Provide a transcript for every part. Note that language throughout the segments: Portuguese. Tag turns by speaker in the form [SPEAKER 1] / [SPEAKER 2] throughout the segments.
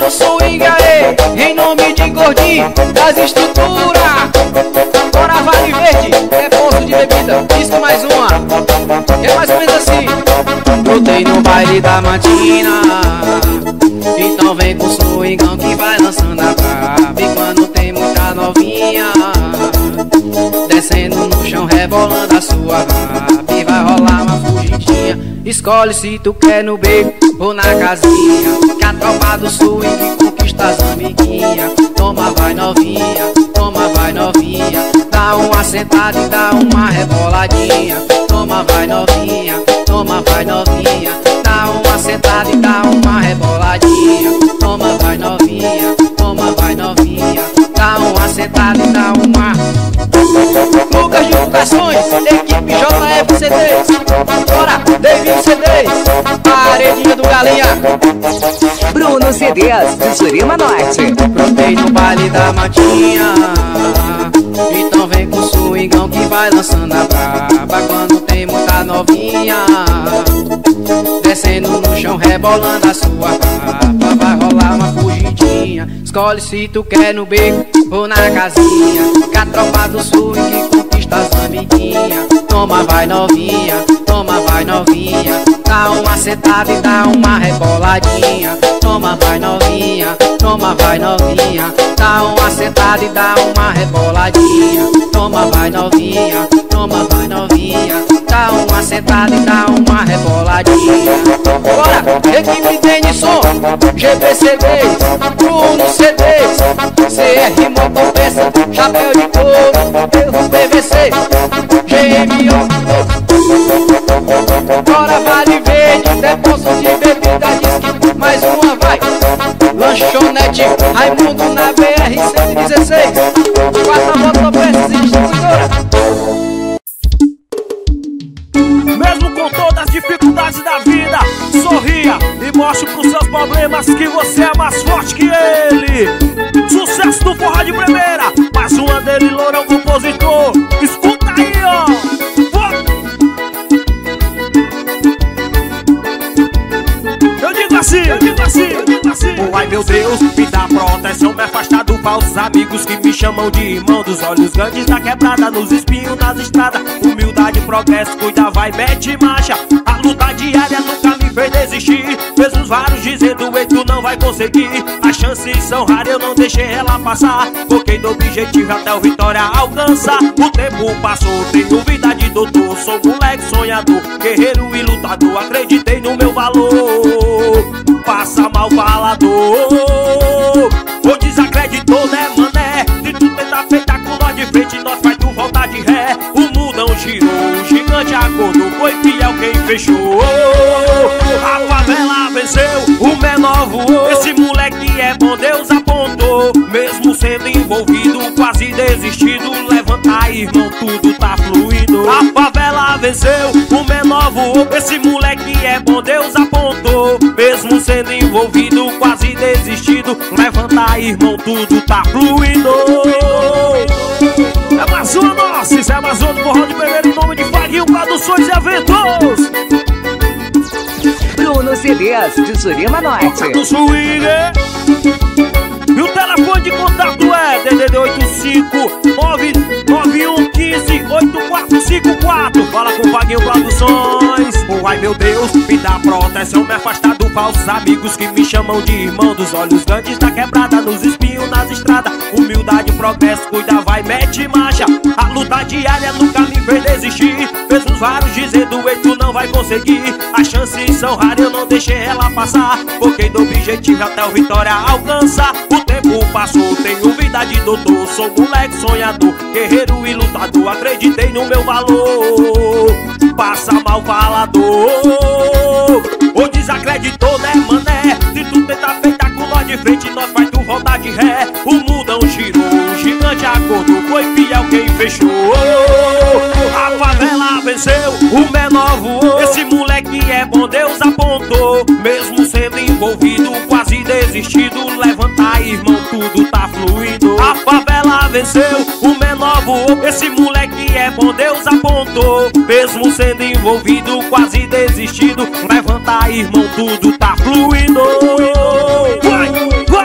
[SPEAKER 1] do swing aí, em nome de gordinho das estruturas. Bora Vale Verde, é posto de bebida, disco mais uma. É mais ou menos assim. Brotei no baile da matina, então vem com o swingão que vai lançando a brava. E quando tem muita novinha descendo no chão, rebolando a sua raba, e vai rolar uma fugidinha. Escolhe se tu quer no beco ou na casinha, que a tropa do swing conquista as amiguinhas. Toma vai novinha, toma vai novinha, dá uma sentada e dá uma reboladinha. Toma vai novinha, toma vai novinha, dá uma sentada e dá uma reboladinha. Toma vai novinha, toma vai novinha, dá uma sentada e dá uma. Lucas Divulgações, equipe JF CDs. Bora, David CDs, paredinha do Galinha.
[SPEAKER 2] Bruno CDs, de Jurema Norte.
[SPEAKER 1] Brotei no baile da matinha, então vem com o swingão que vai lançando a braba. Quando tem muita novinha descendo no chão, rebolando a sua raba, vai rolar uma fugidinha. Escolhe se tu quer no beco ou na casinha, que a tropa do swing conquista as amiguinhas. Toma vai novinha, toma vai novinha, dá uma sentada e dá uma reboladinha. Toma vai novinha, toma vai novinha, dá uma sentada e dá uma reboladinha. Toma vai novinha, toma vai novinha, dá uma sentada e dá uma reboladinha. Bora, equipe Denison, GBCDs, Bruno CDs, CR Motopeça, chapéu de couro, erro PVC, GMO. Bora Vale Verde, depósito de bebida, disque mais uma vai. Lanchonete Raimundo na BR 116, 4 motopeças e distribuidora.
[SPEAKER 3] Mesmo com todas as dificuldades da vida, sorria e mostre pros seus problemas que você é mais forte que ele. Sucesso do forró de primeira, mais uma dele, Lourão compositor. Escuta aí, ó. Eu digo assim, eu digo assim, eu digo assim. Oh, ai meu Deus, me dá proteção, me afasta dos falsos amigos que me chamam de irmão. Dos olhos grandes da quebrada, nos espinhos nas estradas. Humildade, progresso, cuida, vai, mete marcha. A luta diária nunca me fez desistir. Fez uns vários dizendo, ei, tu não vai conseguir. As chances são raras, eu não deixei ela passar. Foquei no objetivo até o vitória alcançar. O tempo passou, tenho vida de doutor. Sou moleque sonhador, guerreiro e lutador. Acreditei no meu valor, passa mal falador. Ou desacreditou, né, mané? Se tu tentar feitar com nós de frente, nós faz tu voltar de ré. O mundão girou, o gigante acordou, foi fiel quem fechou. A favela venceu, o menor voou. Esse moleque é bom, Deus apontou. Mesmo sendo envolvido, quase desistido. Levanta, irmão, tudo tá fluindo. A favela venceu, o menor voou. Esse moleque é bom, Deus apontou. Mesmo sendo envolvido, quase desistido. Levanta, irmão, tudo tá fluindo. É mais uma nossa, isso é mais uma do forró de primeira em nome de Faguinho Produções e Eventos.
[SPEAKER 2] Bruno CDs, de Jurema Norte.
[SPEAKER 3] Do swing. E o telefone de contato é DDD 85991158454. Fala com Vaguinho Produções. Oh, ai meu Deus, me dá proteção, me afasta dos falsos amigos que me chamam de irmão. Dos olhos grandes da quebrada, nos espinhos nas estradas. Humildade, progresso, cuida, vai, mete marcha. A luta diária nunca me fez desistir. Fez uns vários dizendo, ei, tu não vai conseguir. As chances são raras, eu não deixei ela passar. Foquei no objetivo até o vitória alcançar. O tempo passou, tenho vida de doutor. Sou moleque sonhador, guerreiro e lutador. Acreditei no meu valor, passa mal falador. Ou desacreditou, né, mané? Se tu tentar feitar com nós de frente, nós faz tu voltar de ré. O mundão girou, o gigante acordou, foi fiel quem fechou. A favela venceu, o menor voou. Esse moleque é bom, Deus apontou. Mesmo sendo envolvido, quase desistido. Levanta, irmão, tudo tá fluindo. A favela venceu, o menor voou. Esse moleque é bom, Deus apontou. Mesmo sendo envolvido, quase desistido. Levanta, irmão, tudo tá fluindo. Vai, vai.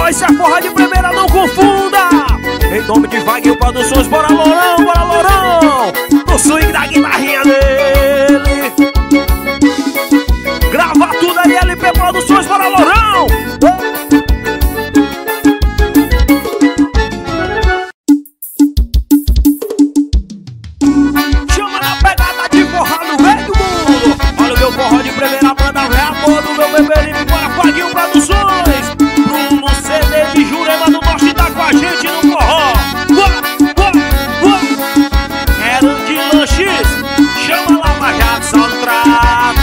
[SPEAKER 3] Isso é forró de primeira, não confunda. Em nome de Vaguinho Produções, bora Lourão, bora Lourão. No swing da guitarrinha dele. Grava tudo aí, LP Produções, bora Lourão. Chama na pegada de forró no meio do mundo. Olha o meu forró de primeira banda, é amor do meu bebê livre para Vaguinho Produções. Bruno CD de Jurema do Norte tá com a gente no forró. Era de lanches, chama Lava Jato, só no trato.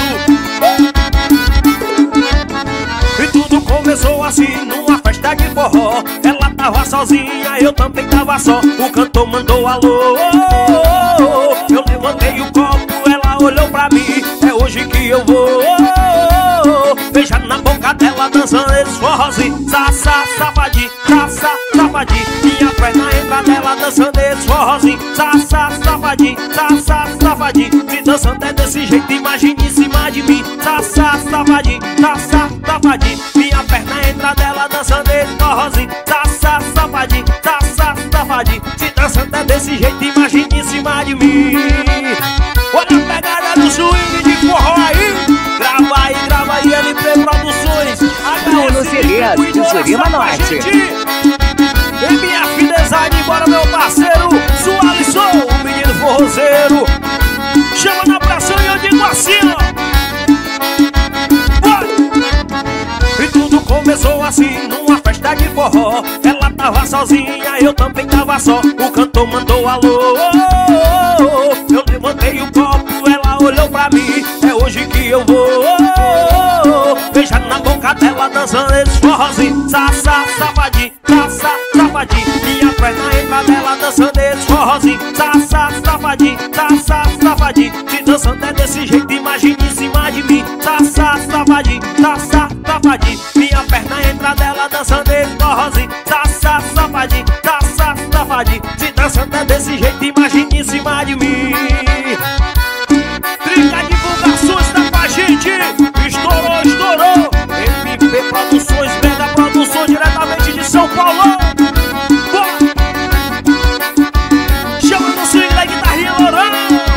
[SPEAKER 3] E tudo começou assim numa festa de forró. Ela tava sozinha, eu também tava só. O cantor mandou alô. Eu levantei o copo, ela olhou pra mim. É hoje que eu vou. Beija na boca dela, dançando esse forrozinho. Sassá, safadinho, sassá, safadinho. Minha perna entra dela, dançando esse forrozinho. Sassá, safadinho, sassá, safadinho. Se dançando é desse jeito, imagine em cima de mim. Sassá, safadinho, sassá, safadinho. Minha perna entra dela, dançando esse forrozinho. Sassá, safadinho, sassá, safadinho. Se dançando é desse jeito, imagine em cima de mim. Olha a pegada do swing de forró aí. Grava aí, LP Produções.
[SPEAKER 2] Bruno CDs de Jurema Norte.
[SPEAKER 3] E minha filha design, bora meu parceiro Sualisson, o menino forrozeiro. Chama na pressão e eu digo assim, ó. Vai! E tudo começou assim numa festa de forró. Ela tava sozinha, eu também tava só. O cantor mandou alô. Eu levantei o copo, ela olhou pra mim. É hoje que eu vou. Beija na boca dela, dançando esse forrozinho. Sassá, safadinho, sassá, safadinho. Minha perna entra dela, dançando esse forrozinho. Sassá, safadinho, sassá, safadinho. Se dançando é desse jeito, imagine em cima de mim. Sassá, safadinho, sassá, safadinho. Minha perna entra dela, dançando esse forrozinho. Sassá, safadinho, sassá, safadinho. Se dançando é desse jeito, imagine em cima de mim. Trinca divulgações tá com a gente. Estourou, estourou. MP Produções, Mega Produções, diretamente de São Paulo. Bora! Chama no swing da guitarrinha Lourão.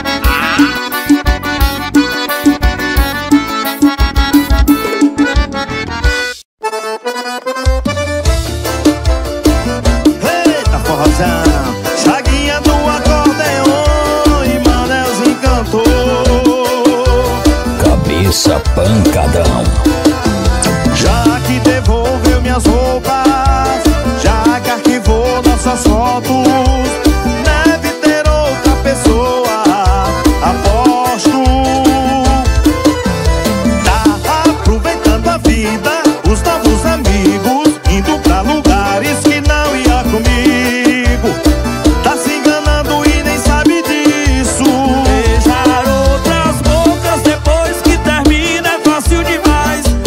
[SPEAKER 4] Eita forrozão, Chaguinha do acordeon e Manelzinho cantor.
[SPEAKER 5] Cabeça pancadão.
[SPEAKER 4] Já que devolveu minhas roupas, já que arquivou nossas fotos, deve ter outra pessoa, aposto. Tá aproveitando a vida, os novos amigos, indo pra lugares que não ia comigo. Tá se enganando e nem sabe disso.
[SPEAKER 3] Beijar outras bocas depois que termina é fácil demais.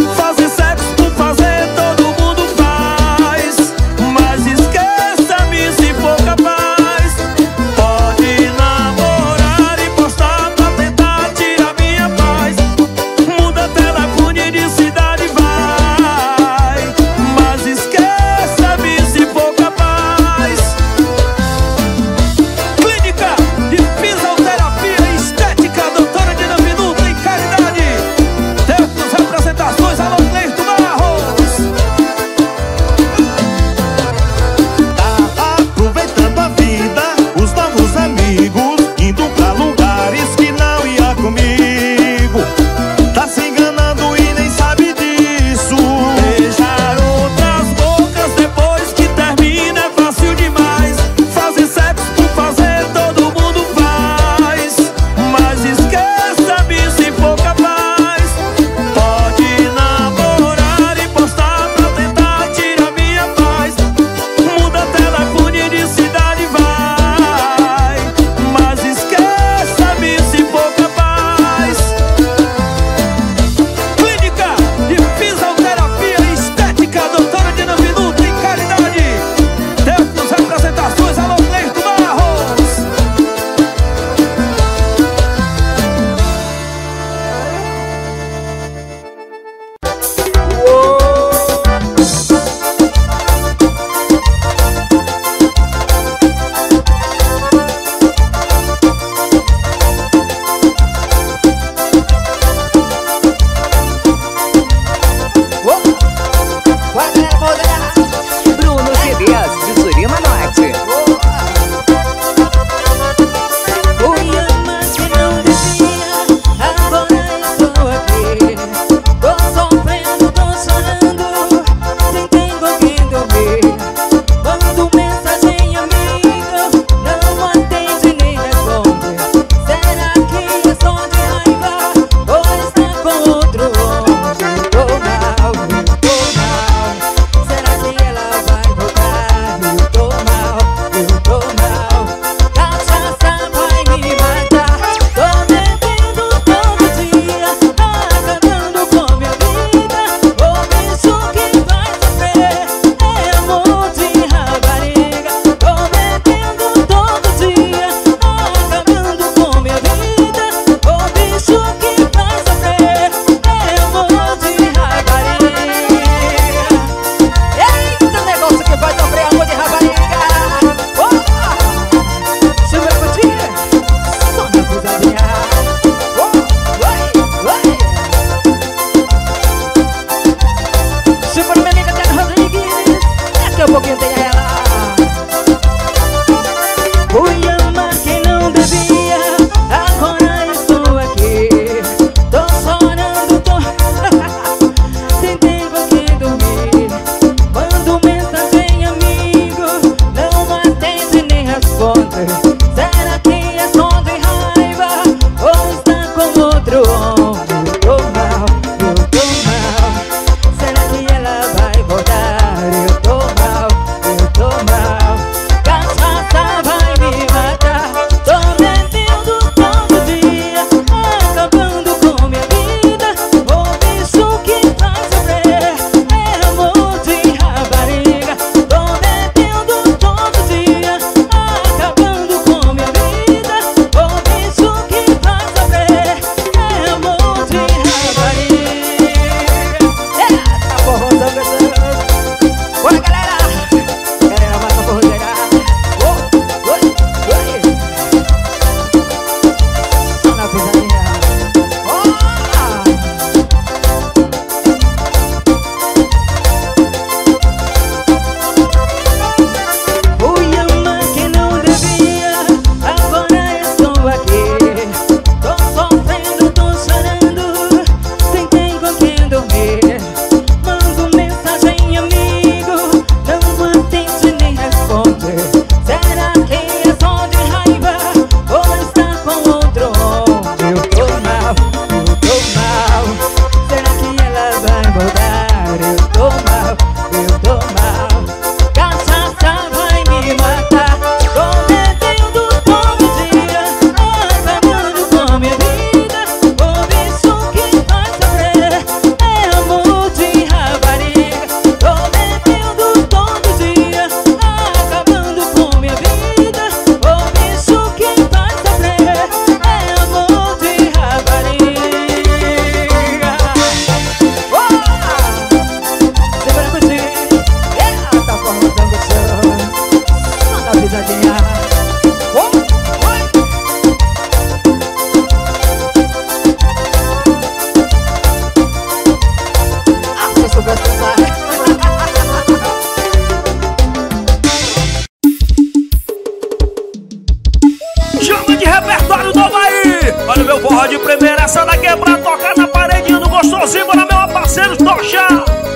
[SPEAKER 3] primeira, essa daqui é pra tocar na paredinha do gostosinho. Bora, meu parceiro, tocha!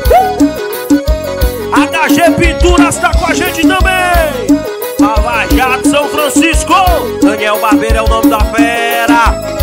[SPEAKER 3] HG Pinturas tá com a gente também. Lavajado São Francisco. Daniel Barbeiro é o nome da fera.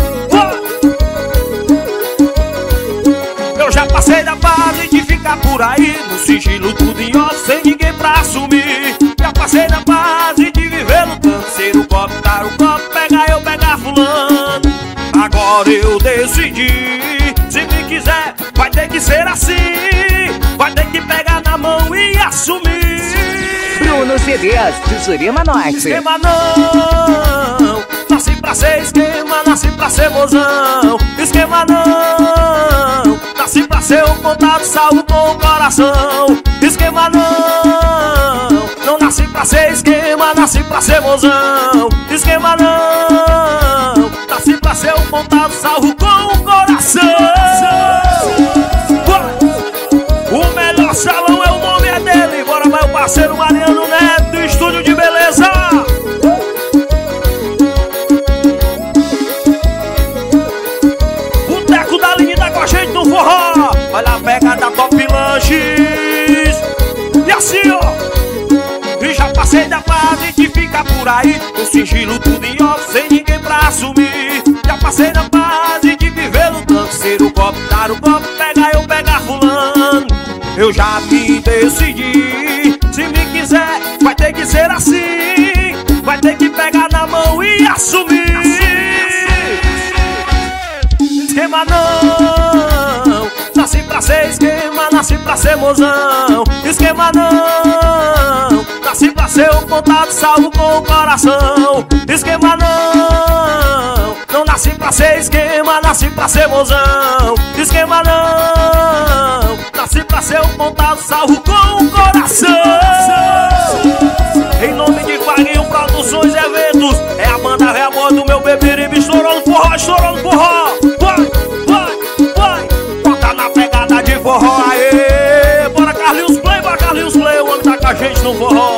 [SPEAKER 3] Eu já passei da fase de ficar por aí no sigilo, tudo em off, sem ninguém pra assumir. Já passei da fase de viver lutando, ser o copo, dar o copo, pegar eu, pegar fulano. Agora eu decidi, se me quiser, vai ter que ser assim. Vai ter que pegar na mão e assumir.
[SPEAKER 2] Bruno CDs de Jurema Norte.
[SPEAKER 3] Esquema não, nasci pra ser esquema, nasci pra ser mozão. Esquema não, nasci pra ser um contato salvo com o coração. Esquema não nasci pra ser esquema, nasci pra ser mozão. Esquema não, nasci pra ser um contato salvo com o coração. O melhor salão é o nome é dele. Bora, meu parceiro Mariano Neto, estúdio de beleza. Boteco da Linda com a gente no forró. Olha a pegada Top Lanches. E assim, ó, e já passei da fase de ficar por aí no sigilo, tudo em off, sem ninguém pra assumir. Já passei da fase de viver lutando, ser o copo, dar o copo, pegar eu, pegar fulano. Eu já me decidi, se me quiser, vai ter que ser assim. Vai ter que pegar na mão e assumir. Esquema não, nasci pra ser esquema, nasci pra ser mozão. Esquema não, nasci pra ser um contato salvo com o coração. Esquema não nasci pra ser esquema, nasci pra ser mozão. Esquema não, nasci pra ser um contato salvo com o coração. Em nome de Vaguinho Produções e Eventos, é a banda Ré do meu beberibe. Estourou no forró, estourou no forró. Vai, bota na pegada de forró. Aê, bora Carlinhos Play, o homem tá com a gente no forró.